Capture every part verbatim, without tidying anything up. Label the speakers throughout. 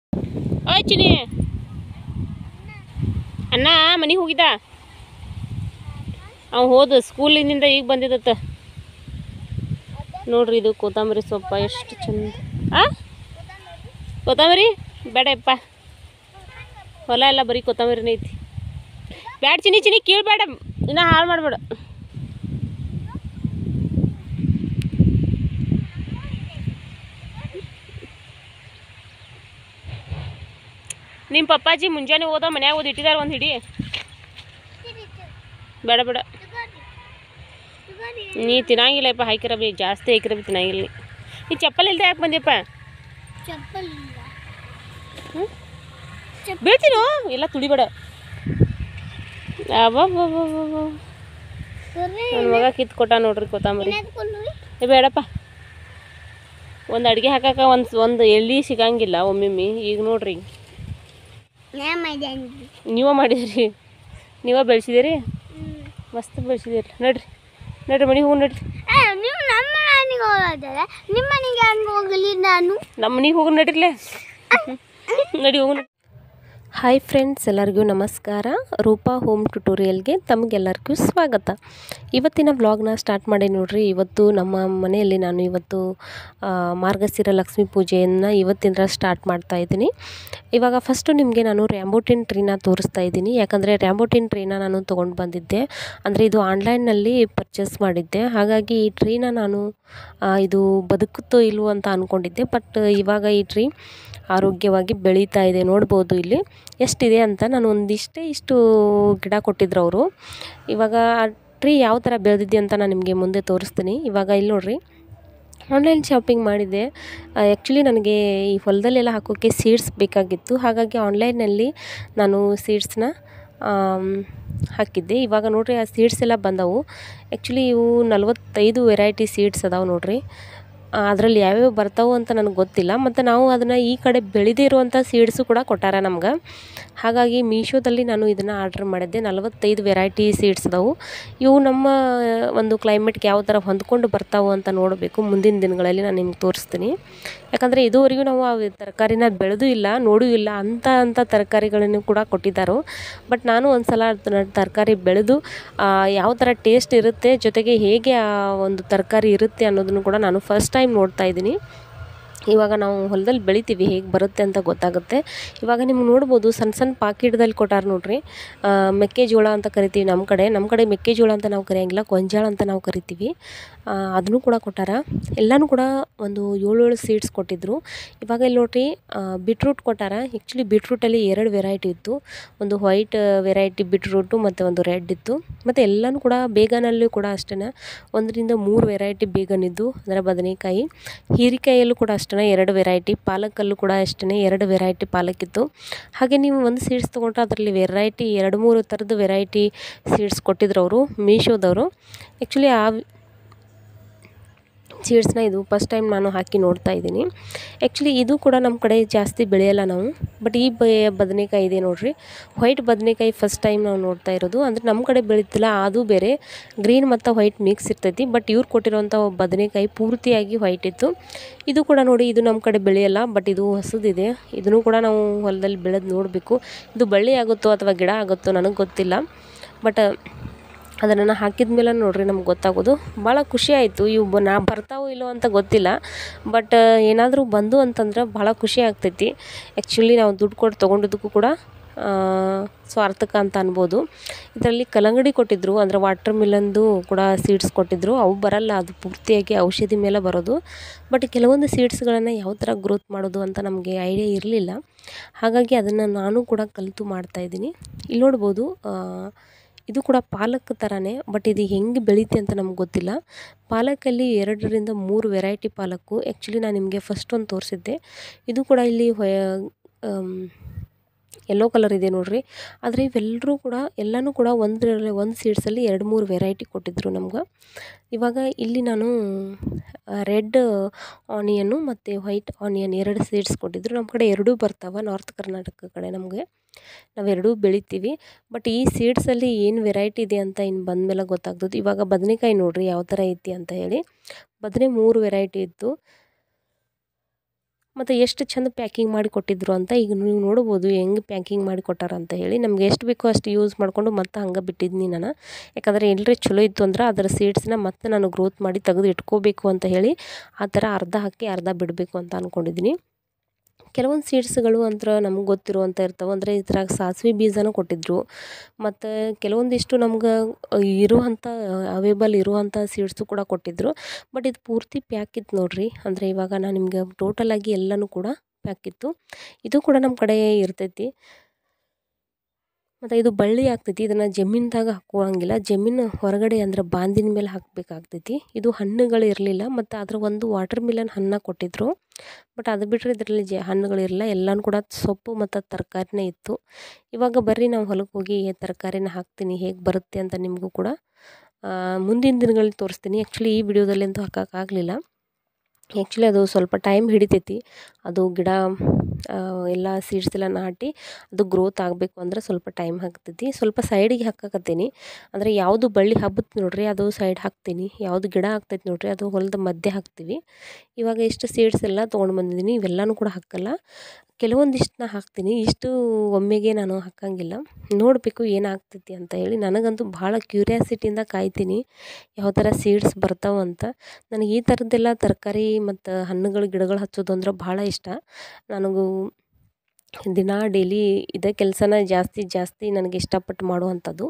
Speaker 1: ಓಯ್ ಚಿನಿ ಅಣ್ಣ ಮನೆಗೆ ಹೋಗಿದ್ದ. ಅವ ಹೋದ ಸ್ಕೂಲಿನಿಂದ ಈಗ ಬಂದಿದ್ದತ್ತ. ನೋಡ್ರಿ ಇದು ಕೊತ್ತಂಬರಿ ಸೊಪ್ಪ ಎಷ್ಟು ಚಂದ. ಆ ಕೊತ್ತಂಬರಿ ಬೇಡಪ್ಪ, ಹೊಲ ಎಲ್ಲ ಬರೀ ಕೊತ್ತಂಬರಿನೇ ಐತಿ. ಬ್ಯಾಡ ಚಿನಿ ಚಿನಿ ಕೀಳ್ಬೇಡ, ಇನ್ನ ಹಾಳು ಮಾಡಬೇಡ. ನಿಮ್ಮ ಪಪ್ಪಾಜಿ ಮುಂಜಾನೆ ಹೋದ ಮನ್ಯಾಗ ಓದಿ ಇಟ್ಟಿದಾರ ಒಂದು ಹಿಡಿ. ಬೇಡ ಬೇಡ, ನೀ ತಿನ್ನಂಗಿಲ್ಲಪ್ಪ. ಹಾಕಿರ ಬಿ ಜಾಸ್ತಿ ಹಾಕಿರ ಬಿ ತಿನ್ನಂಗಿಲ್ಲ. ನೀ ಚಪ್ಪಲ್ ಇಲ್ದೆ ಯಾಕೆ ಬಂದಿಯಪ್ಪ? ಹ್ಞೂ ಬೀಳ್ತೀನೋ ಎಲ್ಲ ತುಳಿಬೇಡ. ನನ್ನ ಮಗ ಕಿತ್ತು ಕೊಟ್ಟ ನೋಡ್ರಿ ಕೊತ್ತಂಬರಿ. ಏ ಬೇಡಪ್ಪ, ಒಂದು ಅಡುಗೆ ಹಾಕಕ್ಕೆ ಒಂದು ಒಂದು ಎಲ್ಲಿ ಸಿಗಂಗಿಲ್ಲ ಒಮ್ಮೊಮ್ಮೆ. ಈಗ ನೋಡ್ರಿ ನೀವೇ ಮಾಡಿದಿರಿ, ನೀವೇ ಬೆಳೆಸಿದಿರಿ, ಮಸ್ತ್ ಬೆಳೆಸಿದಿರಿ. ನಡ್ರಿ ನಡ್ರಿ ಮನೆಗೆ ಹೋಗಿ ನಡ್ರಿ.
Speaker 2: ನಿಮ್ಮ ಮನೆಗೆ ಹೋಗಲಿ, ನಾನು
Speaker 1: ನಮ್ಮ ಮನೆಗೆ ಹೋಗಿ ನಡ್ರಿಲೇ. ನಡಿ ಹೋಗಿ. ಹಾಯ್ ಫ್ರೆಂಡ್ಸ್, ಎಲ್ಲರಿಗೂ ನಮಸ್ಕಾರ. ರೂಪಾ ಹೋಮ್ ಟ್ಯುಟೋರಿಯಲ್ಗೆ ತಮಗೆಲ್ಲರಿಗೂ ಸ್ವಾಗತ. ಇವತ್ತಿನ ವ್ಲಾಗ್ನ ಸ್ಟಾರ್ಟ್ ಮಾಡಿ ನೋಡ್ರಿ. ಇವತ್ತು ನಮ್ಮ ಮನೆಯಲ್ಲಿ ನಾನು ಇವತ್ತು ಮಾರ್ಗಶಿರ ಲಕ್ಷ್ಮೀ ಪೂಜೆಯನ್ನು ಇವತ್ತಿಂದ ಸ್ಟಾರ್ಟ್ ಮಾಡ್ತಾ ಇದ್ದೀನಿ. ಇವಾಗ ಫಸ್ಟು ನಿಮಗೆ ನಾನು ರ್ಯಾಂಬೋಟಿನ್ ಟ್ರೀನ ತೋರಿಸ್ತಾ ಇದ್ದೀನಿ. ಯಾಕಂದರೆ ರ್ಯಾಂಬೋಟಿನ್ ಟ್ರೀನ ನಾನು ತೊಗೊಂಡು ಬಂದಿದ್ದೆ, ಅಂದರೆ ಇದು ಆನ್ಲೈನ್ನಲ್ಲಿ ಪರ್ಚೇಸ್ ಮಾಡಿದ್ದೆ. ಹಾಗಾಗಿ ಈ ಟ್ರೀನ ನಾನು ಇದು ಬದುಕುತ್ತೋ ಇಲ್ವೋ ಅಂತ ಅಂದ್ಕೊಂಡಿದ್ದೆ. ಬಟ್ ಇವಾಗ ಈ ಟ್ರೀ ಆರೋಗ್ಯವಾಗಿ ಬೆಳೀತಾ ಇದೆ. ನೋಡ್ಬೋದು ಇಲ್ಲಿ ಎಷ್ಟಿದೆ ಅಂತ. ನಾನು ಒಂದಿಷ್ಟೇ ಇಷ್ಟು ಗಿಡ ಕೊಟ್ಟಿದ್ರು ಅವರು. ಇವಾಗ ಆ ಟ್ರೀ ಯಾವ ಥರ ಬೆಳೆದಿದೆ ಅಂತ ನಾನು ನಿಮಗೆ ಮುಂದೆ ತೋರಿಸ್ತೀನಿ. ಇವಾಗ ಇಲ್ಲಿ ನೋಡ್ರಿ, ಆನ್ಲೈನ್ ಶಾಪಿಂಗ್ ಮಾಡಿದ್ದೆ. ಆ್ಯಕ್ಚುಲಿ ನನಗೆ ಈ ಹೊಲದಲ್ಲೆಲ್ಲ ಹಾಕೋಕ್ಕೆ ಸೀಡ್ಸ್ ಬೇಕಾಗಿತ್ತು. ಹಾಗಾಗಿ ಆನ್ಲೈನಲ್ಲಿ ನಾನು ಸೀಡ್ಸ್ನ ಹಾಕಿದ್ದೆ. ಇವಾಗ ನೋಡ್ರಿ ಆ ಸೀಡ್ಸ್ ಎಲ್ಲ ಬಂದವು. ಆ್ಯಕ್ಚುಲಿ ಇವು ನಲ್ವತ್ತೈದು ವೆರೈಟಿ ಸೀಡ್ಸ್ ಅದಾವೆ ನೋಡ್ರಿ. ಅದರಲ್ಲಿ ಯಾವ್ಯಾವ ಬರ್ತಾವೆ ಅಂತ ನನಗೆ ಗೊತ್ತಿಲ್ಲ. ಮತ್ತು ನಾವು ಅದನ್ನು ಈ ಕಡೆ ಬೆಳೆದೇ ಇರುವಂಥ ಸೀಡ್ಸು ಕೂಡ ಕೊಟ್ಟಾರ ನಮ್ಗೆ. ಹಾಗಾಗಿ ಮೀಶೋದಲ್ಲಿ ನಾನು ಇದನ್ನು ಆರ್ಡ್ರ್ ಮಾಡಿದ್ದೆ. ನಲ್ವತ್ತೈದು ವೆರೈಟಿ ಸೀಡ್ಸ್ ಅದಾವೆ. ಇವು ನಮ್ಮ ಒಂದು ಕ್ಲೈಮೇಟ್ಗೆ ಯಾವ ಥರ ಹೊಂದ್ಕೊಂಡು ಬರ್ತಾವೆ ಅಂತ ನೋಡಬೇಕು. ಮುಂದಿನ ದಿನಗಳಲ್ಲಿ ನಾನು ನಿಮ್ಗೆ ತೋರಿಸ್ತೀನಿ. ಯಾಕಂದರೆ ಇದುವರೆಗೂ ನಾವು ಆ ತರಕಾರಿನ ಬೆಳೆದೂ ಇಲ್ಲ, ನೋಡೂ ಇಲ್ಲ. ಅಂಥ ಅಂಥ ತರಕಾರಿಗಳನ್ನು ಕೂಡ ಕೊಟ್ಟಿದ್ದಾರೆ. ಬಟ್ ನಾನು ಒಂದು ಸಲ ತರಕಾರಿ ಬೆಳೆದು ಯಾವ ಥರ ಟೇಸ್ಟ್ ಇರುತ್ತೆ, ಜೊತೆಗೆ ಹೇಗೆ ಆ ಒಂದು ತರಕಾರಿ ಇರುತ್ತೆ ಅನ್ನೋದನ್ನು ಕೂಡ ನಾನು ಫಸ್ಟ್ ಟೈಮ್ ನೋಡ್ತಾ ಇದ್ದೀನಿ. ಇವಾಗ ನಾವು ಹೊಲದಲ್ಲಿ ಬೆಳಿತೀವಿ, ಹೇಗೆ ಬರುತ್ತೆ ಅಂತ ಗೊತ್ತಾಗುತ್ತೆ. ಇವಾಗ ನಿಮ್ಗೆ ನೋಡ್ಬೋದು ಸಣ್ಣ ಸಣ್ಣ ಪಾಕಿಟ್ದಲ್ಲಿ ಕೊಟ್ಟಾರ ನೋಡ್ರಿ. ಮೆಕ್ಕೆಜೋಳ ಅಂತ ಕರಿತೀವಿ ನಮ್ಮ ಕಡೆ. ನಮ್ಮ ಕಡೆ ಮೆಕ್ಕೆಜೋಳ ಅಂತ ನಾವು ಕರೆಯೋಂಗಿಲ್ಲ, ಗೊಂಜಾಳ ಅಂತ ನಾವು ಕರಿತೀವಿ. ಅದನ್ನು ಕೂಡ ಕೊಟ್ಟಾರ. ಎಲ್ಲನೂ ಕೂಡ ಒಂದು ಏಳು ಏಳು ಸೀಡ್ಸ್ ಕೊಟ್ಟಿದ್ದರು. ಇವಾಗ ಇಲ್ಲಿ ನೋಡ್ರಿ ಬೀಟ್ರೂಟ್ ಕೊಟ್ಟಾರ. ಆ್ಯಕ್ಚುಲಿ ಬೀಟ್ರೂಟಲ್ಲಿ ಎರಡು ವೆರೈಟಿ ಇತ್ತು. ಒಂದು ವೈಟ್ ವೆರೈಟಿ ಬೀಟ್ರೂಟು ಮತ್ತು ಒಂದು ರೆಡ್ ಇತ್ತು. ಮತ್ತು ಎಲ್ಲನೂ ಕೂಡ ಬೇಗನಲ್ಲೂ ಕೂಡ ಅಷ್ಟೇ ಒಂದರಿಂದ ಮೂರು ವೆರೈಟಿ ಬೇಗನಿದ್ದು, ಅಂದರೆ ಬದನೆಕಾಯಿ. ಹೀರೆಕಾಯಲ್ಲೂ ಕೂಡ ಅಷ್ಟೇ ಎರಡು ವೆರೈಟಿ. ಪಾಲಕಲ್ಲೂ ಕೂಡ ಅಷ್ಟೇ ಎರಡು ವೆರೈಟಿ ಪಾಲಕ್ಕಿತ್ತು. ಹಾಗೆ ನೀವು ಒಂದು ಸೀಡ್ಸ್ ತೊಗೊಂಡ್ರೆ ಅದರಲ್ಲಿ ವೆರೈಟಿ ಎರಡು ಮೂರು ಥರದ ವೆರೈಟಿ ಸೀಡ್ಸ್ ಕೊಟ್ಟಿದ್ರು ಅವರು ಮೀಶೋದವರು. ಆ್ಯಕ್ಚುಲಿ ಆ ಸೀಡ್ಸ್ನ ಇದು ಫಸ್ಟ್ ಟೈಮ್ ನಾನು ಹಾಕಿ ನೋಡ್ತಾ ಇದ್ದೀನಿ. ಆ್ಯಕ್ಚುಲಿ ಇದು ಕೂಡ ನಮ್ಮ ಕಡೆ ಜಾಸ್ತಿ ಬೆಳೆಯಲ್ಲ ನಾವು. ಬಟ್ ಈ ಬ ಬದನೆಕಾಯಿ ಇದೆ ನೋಡಿರಿ, ವೈಟ್ ಬದನೆಕಾಯಿ ಫಸ್ಟ್ ಟೈಮ್ ನಾವು ನೋಡ್ತಾ ಇರೋದು. ಅಂದರೆ ನಮ್ಮ ಕಡೆ ಬೆಳೀತಿಲ್ಲ, ಅದು ಬೇರೆ ಗ್ರೀನ್ ಮತ್ತು ವೈಟ್ ಮಿಕ್ಸ್ ಇರ್ತೈತಿ. ಬಟ್ ಇವ್ರು ಕೊಟ್ಟಿರೋಂಥ ಬದನೆಕಾಯಿ ಪೂರ್ತಿಯಾಗಿ ವೈಟ್ ಇತ್ತು. ಇದು ಕೂಡ ನೋಡಿ, ಇದು ನಮ್ಮ ಕಡೆ ಬೆಳೆಯಲ್ಲ, ಬಟ್ ಇದು ಹೊಸದಿದೆ. ಇದನ್ನು ಕೂಡ ನಾವು ಹೊಲದಲ್ಲಿ ಬೆಳೆದು ನೋಡಬೇಕು. ಇದು ಬಳ್ಳಿ ಆಗುತ್ತೋ ಅಥವಾ ಗಿಡ ಆಗುತ್ತೋ ನನಗೆ ಗೊತ್ತಿಲ್ಲ. ಬಟ್ ಅದನ್ನು ಹಾಕಿದ ಮೇಲೆ ನೋಡ್ರಿ ನಮ್ಗೆ ಗೊತ್ತಾಗೋದು. ಭಾಳ ಖುಷಿ ಆಯಿತು. ಇವು ಬ ನಾ ಬರ್ತಾವೋ ಇಲ್ಲೋ ಅಂತ ಗೊತ್ತಿಲ್ಲ. ಬಟ್ ಏನಾದರೂ ಬಂದು ಅಂತಂದ್ರೆ ಭಾಳ ಖುಷಿ ಆಗ್ತೈತಿ. ಆ್ಯಕ್ಚುಲಿ ನಾವು ದುಡ್ಡು ಕೊಟ್ಟು ತೊಗೊಂಡಿದ್ದಕ್ಕೂ ಕೂಡ ಸ್ವಾರ್ಥಕ ಅಂತ ಅನ್ಬೋದು. ಇದರಲ್ಲಿ ಕಲ್ಲಂಗಡಿ ಕೊಟ್ಟಿದ್ದರು, ಅಂದರೆ ವಾಟರ್ ಮಿಲನ್ದು ಕೂಡ ಸೀಡ್ಸ್ ಕೊಟ್ಟಿದ್ದರು. ಅವು ಬರಲ್ಲ, ಅದು ಪೂರ್ತಿಯಾಗಿ ಔಷಧಿ ಮೇಲೆ ಬರೋದು. ಬಟ್ ಕೆಲವೊಂದು ಸೀಡ್ಸ್ಗಳನ್ನು ಯಾವ ಥರ ಗ್ರೋತ್ ಮಾಡೋದು ಅಂತ ನಮಗೆ ಐಡಿಯಾ ಇರಲಿಲ್ಲ. ಹಾಗಾಗಿ ಅದನ್ನು ನಾನು ಕೂಡ ಕಲಿತು ಮಾಡ್ತಾಯಿದ್ದೀನಿ. ಇಲ್ಲಿ ನೋಡ್ಬೋದು, ಇದು ಕೂಡ ಪಾಲಕ್ ಥರನೇ. ಬಟ್ ಇದು ಹೆಂಗೆ ಬೆಳೀತಿ ಅಂತ ನಮ್ಗೆ ಗೊತ್ತಿಲ್ಲ. ಪಾಲಕಲ್ಲಿ ಎರಡರಿಂದ ಮೂರು ವೆರೈಟಿ ಪಾಲಕ್ಕು. ಆ್ಯಕ್ಚುಲಿ ನಾನು ನಿಮಗೆ ಫಸ್ಟ್ ಒಂದು ತೋರಿಸಿದ್ದೆ. ಇದು ಕೂಡ ಇಲ್ಲಿ ಯೆಲ್ಲೋ ಕಲರ್ ಇದೆ ನೋಡಿರಿ. ಆದರೆ ಇವೆಲ್ಲರೂ ಕೂಡ ಎಲ್ಲನೂ ಕೂಡ ಒಂದರಲ್ಲಿ ಒಂದು ಸೀಡ್ಸಲ್ಲಿ ಎರಡು ಮೂರು ವೆರೈಟಿ ಕೊಟ್ಟಿದ್ದರು ನಮ್ಗೆ. ಇವಾಗ ಇಲ್ಲಿ ನಾನು ರೆಡ್ ಆನಿಯನ್ನು ಮತ್ತು ವೈಟ್ ಆನಿಯನ್ ಎರಡು ಸೀಡ್ಸ್ ಕೊಟ್ಟಿದ್ದರು. ನಮ್ಮ ಕಡೆ ಎರಡೂ ಬರ್ತಾವೆ, ನಾರ್ತ್ ಕರ್ನಾಟಕ ಕಡೆ ನಮಗೆ. ನಾವೆರಡೂ ಬೆಳಿತೀವಿ. ಬಟ್ ಈ ಸೀಡ್ಸಲ್ಲಿ ಏನು ವೆರೈಟಿ ಇದೆ ಅಂತ ಇನ್ನು ಬಂದಮೇಲೆ ಗೊತ್ತಾಗ್ತದೆ. ಇವಾಗ ಬದನೆಕಾಯಿ ನೋಡಿರಿ ಯಾವ ಥರ ಐತಿ ಅಂತ ಹೇಳಿ. ಬದನೆ ಮೂರು ವೆರೈಟಿ ಇತ್ತು. ಮತ್ತು ಎಷ್ಟು ಚಂದ ಪ್ಯಾಕಿಂಗ್ ಮಾಡಿ ಕೊಟ್ಟಿದ್ರು ಅಂತ ಈಗ ನೀವು ನೋಡ್ಬೋದು ಹೆಂಗೆ ಪ್ಯಾಕಿಂಗ್ ಮಾಡಿ ಕೊಟ್ಟಾರ ಅಂತ ಹೇಳಿ. ನಮ್ಗೆ ಎಷ್ಟು ಬೇಕೋ ಅಷ್ಟು ಯೂಸ್ ಮಾಡಿಕೊಂಡು ಮತ್ತೆ ಹಂಗೆ ಬಿಟ್ಟಿದ್ನಿ ನಾನು. ಯಾಕಂದರೆ ಎಲ್ಲರೇ ಚಲೋ ಇತ್ತು ಅಂದ್ರೆ ಅದರ ಸೀಡ್ಸ್ನ ಮತ್ತೆ ನಾನು ಗ್ರೋತ್ ಮಾಡಿ ತೆಗೆದು ಇಟ್ಕೋಬೇಕು ಅಂತ ಹೇಳಿ ಆ ಥರ ಅರ್ಧ ಹಾಕಿ ಅರ್ಧ ಬಿಡಬೇಕು ಅಂತ ಅಂದ್ಕೊಂಡಿದ್ದೀನಿ. ಕೆಲವೊಂದು ಸೀಡ್ಸ್ಗಳು ಅಂತ ನಮ್ಗೆ ಗೊತ್ತಿರುವಂಥ ಇರ್ತಾವೆ. ಅಂದರೆ ಇದ್ರಾಗ ಸಾಸಿವೆ ಬೀಜನೂ ಕೊಟ್ಟಿದ್ದರು. ಮತ್ತು ಕೆಲವೊಂದಿಷ್ಟು ನಮ್ಗೆ ಇರುವಂಥ ಅವೈಲೇಬಲ್ ಇರುವಂಥ ಸೀಡ್ಸು ಕೂಡ ಕೊಟ್ಟಿದ್ದರು. ಬಟ್ ಇದು ಪೂರ್ತಿ ಪ್ಯಾಕ್ ಇತ್ತು ನೋಡಿರಿ. ಅಂದರೆ ಇವಾಗ ನಾನು ನಿಮಗೆ ಟೋಟಲಾಗಿ ಎಲ್ಲನೂ ಕೂಡ ಪ್ಯಾಕ್ ಇತ್ತು. ಇದು ಕೂಡ ನಮ್ಮ ಕಡೆ ಇರ್ತೈತಿ. ಮತ್ತು ಇದು ಬಳ್ಳಿ ಆಗ್ತೈತಿ. ಇದನ್ನು ಜಮೀನ್ದಾಗ ಹಾಕುವಂಗಿಲ್ಲ, ಜಮೀನು ಹೊರಗಡೆ ಅಂದರೆ ಬಾಂದಿನ ಮೇಲೆ ಹಾಕಬೇಕಾಗ್ತೈತಿ. ಇದು ಹಣ್ಣುಗಳು ಇರಲಿಲ್ಲ ಮತ್ತು ಅದರ ಒಂದು ವಾಟರ್ ಮಿಲನ್ ಹಣ್ಣು ಕೊಟ್ಟಿದ್ದರು. ಬಟ್ ಅದು ಬಿಟ್ಟರೆ ಇದರಲ್ಲಿ ಜ ಹಣ್ಣುಗಳಿರಲಿಲ್ಲ, ಎಲ್ಲನೂ ಕೂಡ ಸೊಪ್ಪು ಮತ್ತು ತರಕಾರಿನೇ ಇತ್ತು. ಇವಾಗ ಬರ್ರಿ ನಾವು ಹೊಲಕ್ಕೆ ಹೋಗಿ ತರಕಾರಿನ ಹಾಕ್ತೀನಿ, ಹೇಗೆ ಬರುತ್ತೆ ಅಂತ ನಿಮಗೂ ಕೂಡ ಮುಂದಿನ ದಿನಗಳಲ್ಲಿ ತೋರಿಸ್ತೀನಿ. ಆ್ಯಕ್ಚುಲಿ ಈ ವಿಡಿಯೋದಲ್ಲಂತೂ ಹಾಕೋಕ್ಕಾಗಲಿಲ್ಲ. ಆ್ಯಕ್ಚುಲಿ ಅದು ಸ್ವಲ್ಪ ಟೈಮ್ ಹಿಡಿತೈತಿ. ಅದು ಗಿಡ ಎಲ್ಲ ಸೀಡ್ಸ್ ಎಲ್ಲ ನಾಟಿ ಅದು ಗ್ರೋತ್ ಆಗಬೇಕು ಅಂದ್ರೆ ಸ್ವಲ್ಪ ಟೈಮ್ ಆಗ್ತೈತಿ. ಸ್ವಲ್ಪ ಸೈಡಿಗೆ ಹಾಕಕತ್ತೀನಿ. ಅಂದರೆ ಯಾವುದು ಬಳ್ಳಿ ಹಬ್ಬತ್ತೆ ನೋಡಿರಿ ಅದು ಸೈಡ್ ಹಾಕ್ತೀನಿ, ಯಾವುದು ಗಿಡ ಆಗ್ತೈತಿ ನೋಡಿರಿ ಅದು ಹೊಲದ ಮಧ್ಯೆ ಹಾಕ್ತೀವಿ. ಇವಾಗ ಇಷ್ಟು ಸೀಡ್ಸ್ ಎಲ್ಲ ತೊಗೊಂಡು ಬಂದಿದ್ದೀನಿ. ಇವೆಲ್ಲನೂ ಕೂಡ ಹಾಕಲ್ಲ, ಕೆಲವೊಂದಿಷ್ಟನ್ನ ಹಾಕ್ತೀನಿ. ಇಷ್ಟು ಒಮ್ಮೆಗೆ ನಾನು ಹಾಕಂಗಿಲ್ಲ, ನೋಡಬೇಕು ಏನಾಗ್ತೈತಿ ಅಂತ ಹೇಳಿ. ನನಗಂತೂ ಭಾಳ ಕ್ಯೂರಿಯಾಸಿಟಿಯಿಂದ ಕಾಯ್ತೀನಿ ಯಾವ ಥರ ಸೀಡ್ಸ್ ಬರ್ತಾವಂತ. ನನಗೆ ಈ ಥರದ್ದೆಲ್ಲ ತರಕಾರಿ ಮತ್ತು ಹಣ್ಣುಗಳು ಗಿಡಗಳು ಹಚ್ಚೋದು ಅಂದ್ರೆ ಭಾಳ ಇಷ್ಟ. ನನಗೂ ದಿನ ಡೈಲಿ ಇದೇ ಕೆಲಸನ ಜಾಸ್ತಿ ಜಾಸ್ತಿ ನನಗೆ ಇಷ್ಟಪಟ್ಟು ಮಾಡುವಂಥದ್ದು.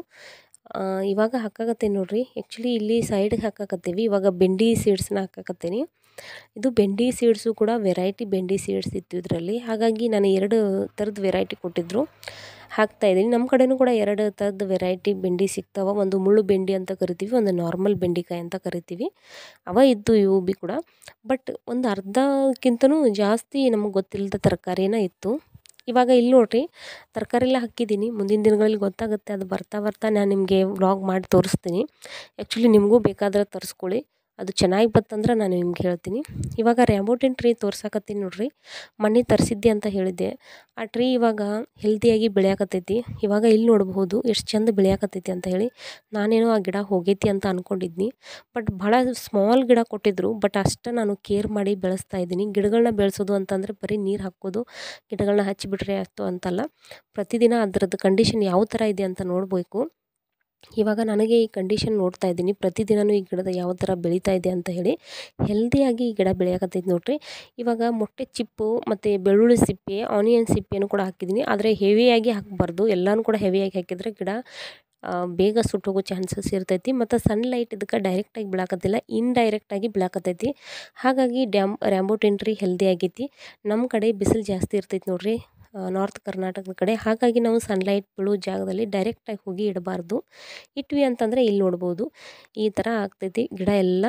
Speaker 1: ಇವಾಗ ಹಾಕಾಕತ್ತೀನಿ ನೋಡಿರಿ. ಆ್ಯಕ್ಚುಲಿ ಇಲ್ಲಿ ಸೈಡ್ಗೆ ಹಾಕಾಕತ್ತೀವಿ. ಇವಾಗ ಬೆಂಡಿ ಸೀಡ್ಸ್ನ ಹಾಕಾಕತ್ತೀನಿ. ಇದು ಬೆಂಡಿ ಸೀಡ್ಸು ಕೂಡ ವೆರೈಟಿ ಬೆಂಡಿ ಸೀಡ್ಸ್ ಇತ್ತು ಇದರಲ್ಲಿ. ಹಾಗಾಗಿ ನಾನು ಎರಡು ಥರದ ವೆರೈಟಿ ಕೊಟ್ಟಿದ್ದರು, ಹಾಕ್ತಾಯಿದ್ದೀನಿ. ನಮ್ಮ ಕಡೆಯೂ ಕೂಡ ಎರಡು ಥರದ ವೆರೈಟಿ ಬೆಂಡಿ ಸಿಗ್ತಾವೆ. ಒಂದು ಮುಳ್ಳು ಬೆಂಡಿ ಅಂತ ಕರಿತೀವಿ, ಒಂದು ನಾರ್ಮಲ್ ಬೆಂಡಿಕಾಯಿ ಅಂತ ಕರಿತೀವಿ. ಅವ ಇದ್ದು ಇವು ಭೀ ಕೂಡ. ಬಟ್ ಒಂದು ಅರ್ಧಕ್ಕಿಂತನೂ ಜಾಸ್ತಿ ನಮಗೆ ಗೊತ್ತಿಲ್ಲದ ತರಕಾರಿನ ಇತ್ತು. ಇವಾಗ ಇಲ್ಲಿ ನೋಡಿರಿ ತರಕಾರಿ ಎಲ್ಲ ಹಾಕಿದ್ದೀನಿ. ಮುಂದಿನ ದಿನಗಳಲ್ಲಿ ಗೊತ್ತಾಗುತ್ತೆ, ಅದು ಬರ್ತಾ ಬರ್ತಾ ನಾನು ನಿಮಗೆ ವ್ಲಾಗ್ ಮಾಡಿ ತೋರಿಸ್ತೀನಿ. ಆ್ಯಕ್ಚುಲಿ ನಿಮಗೂ ಬೇಕಾದ್ರೆ ತರಿಸ್ಕೊಳ್ಳಿ, ಅದು ಚೆನ್ನಾಗಿ ಬತ್ತಂದ್ರೆ ನಾನು ನಿಮ್ಗೆ ಹೇಳ್ತೀನಿ. ಇವಾಗ ರ್ಯಾಂಬೋಟಿನ್ ಟ್ರೀ ತೋರ್ಸಾಕತ್ತೀನಿ ನೋಡಿರಿ. ಮಣ್ಣಿ ತರಿಸಿದ್ದೆ ಅಂತ ಹೇಳಿದ್ದೆ. ಆ ಟ್ರೀ ಇವಾಗ ಹೆಲ್ದಿಯಾಗಿ ಬೆಳೆಯಾಕತ್ತೈತಿ. ಇವಾಗ ಇಲ್ಲಿ ನೋಡಬಹುದು ಎಷ್ಟು ಚಂದ ಬೆಳೆಯಾಕತ್ತೈತಿ ಅಂತ ಹೇಳಿ. ನಾನೇನೋ ಆ ಗಿಡ ಹೋಗೈತಿ ಅಂತ ಅಂದ್ಕೊಂಡಿದ್ನಿ. ಬಟ್ ಭಾಳ ಸ್ಮಾಲ್ ಗಿಡ ಕೊಟ್ಟಿದ್ದರು. ಬಟ್ ಅಷ್ಟು ನಾನು ಕೇರ್ ಮಾಡಿ ಬೆಳೆಸ್ತಾ ಇದ್ದೀನಿ. ಗಿಡಗಳನ್ನ ಬೆಳೆಸೋದು ಅಂತಂದರೆ ಬರೀ ನೀರು ಹಾಕೋದು, ಗಿಡಗಳನ್ನ ಹಚ್ಚಿಬಿಟ್ರೆ ಅಷ್ಟು ಅಂತಲ್ಲ. ಪ್ರತಿದಿನ ಅದರದ್ದು ಕಂಡೀಷನ್ ಯಾವ ಥರ ಇದೆ ಅಂತ ನೋಡಬೇಕು. ಇವಾಗ ನನಗೆ ಈ ಕಂಡೀಷನ್ ನೋಡ್ತಾ ಇದ್ದೀನಿ, ಪ್ರತಿದಿನವೂ ಈ ಗಿಡದ ಯಾವ ಥರ ಬೆಳೀತಾ ಇದೆ ಅಂತ ಹೇಳಿ. ಹೆಲ್ದಿಯಾಗಿ ಈ ಗಿಡ ಬೆಳೆಯಾಕತ್ತೈತಿ ನೋಡಿರಿ. ಇವಾಗ ಮೊಟ್ಟೆ ಚಿಪ್ಪು ಮತ್ತು ಬೆಳ್ಳುಳ್ಳಿ ಸಿಪ್ಪೆ, ಆನಿಯನ್ ಸಿಪ್ಪೆನೂ ಕೂಡ ಹಾಕಿದ್ದೀನಿ. ಆದರೆ ಹೆವಿಯಾಗಿ ಹಾಕಬಾರ್ದು, ಎಲ್ಲನೂ ಕೂಡ ಹೆವಿಯಾಗಿ ಹಾಕಿದರೆ ಗಿಡ ಬೇಗ ಸುಟ್ಟೋಗೋ ಚಾನ್ಸಸ್ ಇರ್ತೈತಿ. ಮತ್ತು ಸನ್ಲೈಟ್ ಇದಕ್ಕೆ ಡೈರೆಕ್ಟಾಗಿ ಬೀಳಾಕತ್ತಿಲ್ಲ, ಇನ್ಡೈರೆಕ್ಟಾಗಿ ಬೀಳಾಕತ್ತೈತಿ. ಹಾಗಾಗಿ ಡ್ಯಾಮ್ ರ್ಯಾಂಬೋಟಿನ್ ಟ್ರೀ ಹೆಲ್ದಿ ಆಗೈತಿ. ನಮ್ಮ ಕಡೆ ಬಿಸಿಲು ಜಾಸ್ತಿ ಇರ್ತೈತಿ ನೋಡಿರಿ, ನಾರ್ತ್ ಕರ್ನಾಟಕದ ಕಡೆ. ಹಾಗಾಗಿ ನಾವು ಸನ್ಲೈಟ್ ಬೀಳೋ ಜಾಗದಲ್ಲಿ ಡೈರೆಕ್ಟಾಗಿ ಹೋಗಿ ಇಡಬಾರ್ದು. ಇಟ್ವಿ ಅಂತಂದರೆ ಇಲ್ಲಿ ನೋಡ್ಬೋದು ಈ ಥರ ಆಗ್ತೈತಿ. ಗಿಡ ಎಲ್ಲ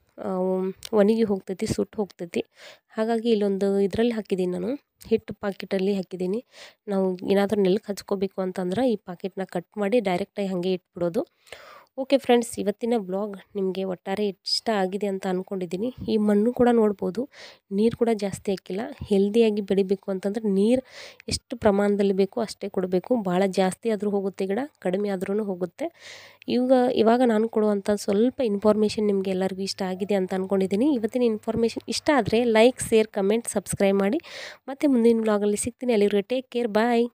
Speaker 1: ಒಣಗಿ ಹೋಗ್ತೈತಿ, ಸುಟ್ಟು ಹೋಗ್ತೈತಿ. ಹಾಗಾಗಿ ಇಲ್ಲೊಂದು ಇದರಲ್ಲಿ ಹಾಕಿದ್ದೀನಿ, ನಾನು ಹಿಟ್ಟು ಪಾಕೆಟಲ್ಲಿ ಹಾಕಿದ್ದೀನಿ. ನಾವು ಏನಾದರೂ ನೆಲಕ್ಕೆ ಹಚ್ಕೋಬೇಕು ಅಂತಂದ್ರೆ ಈ ಪಾಕೆಟ್ನ ಕಟ್ ಮಾಡಿ ಡೈರೆಕ್ಟಾಗಿ ಹಾಗೆ ಇಟ್ಬಿಡೋದು. ಓಕೆ ಫ್ರೆಂಡ್ಸ್, ಇವತ್ತಿನ ಬ್ಲಾಗ್ ನಿಮಗೆ ಒಟ್ಟಾರೆ ಇಷ್ಟ ಆಗಿದೆ ಅಂತ ಅಂದ್ಕೊಂಡಿದ್ದೀನಿ. ಈ ಮಣ್ಣು ಕೂಡ ನೋಡ್ಬೋದು, ನೀರು ಕೂಡ ಜಾಸ್ತಿ ಹಾಕಿಲ್ಲ. ಹೆಲ್ದಿಯಾಗಿ ಬೆಳಿಬೇಕು ಅಂತಂದ್ರೆ ನೀರು ಎಷ್ಟು ಪ್ರಮಾಣದಲ್ಲಿ ಬೇಕೋ ಅಷ್ಟೇ ಕೊಡಬೇಕು. ಭಾಳ ಜಾಸ್ತಿ ಆದರೂ ಹೋಗುತ್ತೆ ಗಿಡ, ಕಡಿಮೆ ಆದ್ರೂ ಹೋಗುತ್ತೆ. ಇವಾಗ ಇವಾಗ ನಾನು ಕೊಡುವಂಥ ಸ್ವಲ್ಪ ಇನ್ಫಾರ್ಮೇಷನ್ ನಿಮಗೆ ಎಲ್ಲರಿಗೂ ಇಷ್ಟ ಆಗಿದೆ ಅಂತ ಅಂದ್ಕೊಂಡಿದ್ದೀನಿ. ಇವತ್ತಿನ ಇನ್ಫಾರ್ಮೇಷನ್ ಇಷ್ಟ ಆದರೆ ಲೈಕ್, ಶೇರ್, ಕಮೆಂಟ್, ಸಬ್ಸ್ಕ್ರೈಬ್ ಮಾಡಿ. ಮತ್ತು ಮುಂದಿನ ಬ್ಲಾಗಲ್ಲಿ ಸಿಗ್ತೀನಿ. ಅಲ್ಲಿವರೆಗೆ ಟೇಕ್ ಕೇರ್, ಬಾಯ್.